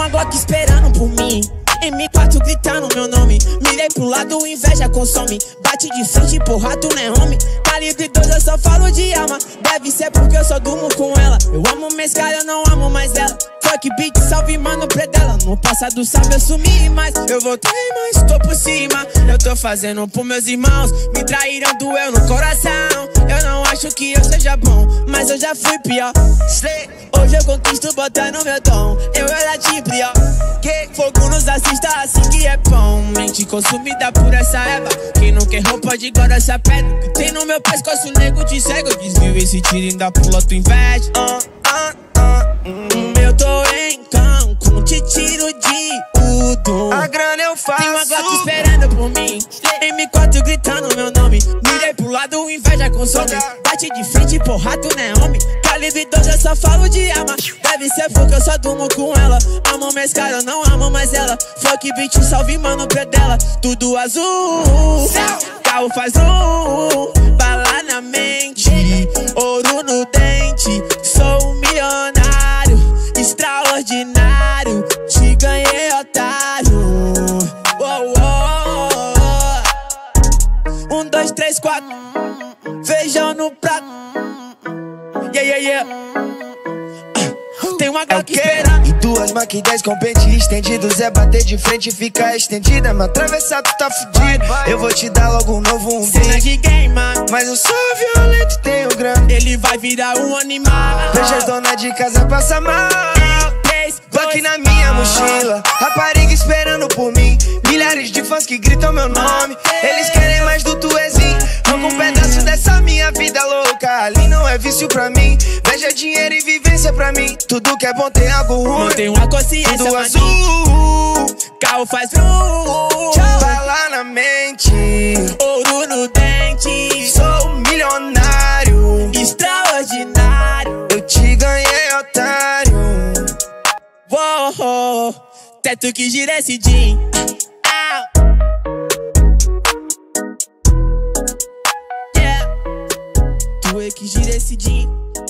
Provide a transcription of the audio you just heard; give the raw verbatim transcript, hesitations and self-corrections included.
uma Glock esperando por mim, M quatro gritando meu nome. Mirei pro lado, inveja consome. Bate de frente, porra, tu não é homem. Calibre dois, eu só falo de alma. Deve ser porque eu só durmo com ela. Eu amo mescal, eu não amo mais ela. Fuck beat, salve mano predela. No passado sabe eu sumi, mas eu voltei, mas tô por cima. Eu tô fazendo por meus irmãos. Me traíram, doeu no coração. Eu não acho que eu seja bom, mas eu já fui pior. Hoje eu conquisto botando meu tom. Eu era de pior. Que fogo nos assista assim que é bom. Mente consumida por essa erva. Quem não quer roupa de guarda essa pedra que tem no meu pescoço, nego de cego. Desvio esse tiro, ainda pula, tu investe. uh, uh, uh, hum. Eu tô em Cancún, te tiro de tudo. A grana eu faço. Tem uma Glock esperando por mim, M quatro gritando meu nome. Mirei pro lado, inveja consome. Bate de frente, porra, tu não é homem. Calibre dois, eu só falo de alma. Deve ser porque eu só durmo com ela. Amo mescal, eu não amo mais ela. Fuck beat, salve mano predela. Tudo azul, carro faz um, bala na mente, ouro no dente. Sou um milionário, extraordinário. Te ganhei, otário. Oh, oh, oh. Um, dois, três, quatro. Feijão no prato. Yeah, yeah, yeah. Tem uma Glock esperando. E duas Mac dez com pente estendido. Zé bater de frente e fica estendida. Me atravessar tu tá fudido. Eu vou te dar logo um novo um cena de game, mano. Mas eu sou violento e tenho grana. Ele vai virar um animal. Veja as donas de casa passa mal. Glock na minha mochila, rapariga esperando por mim. Milhares de fãs que gritam meu nome. Eles querem mais do tuezinho. Arranca um pedaço dessa minha vida louca. Ali não é vício pra mim. Veja dinheiro e vivência pra mim. Tudo que é bom tem algo ruim. Mantém uma consciência, tudo maninho. Azul, carro faz vrum. bala na mente, ouro no dente. sou milionário, extraordinário. eu te ganhei, otário. Uou, teto que gira esse jean. Ah. Yeah. Tu é que gira esse jean.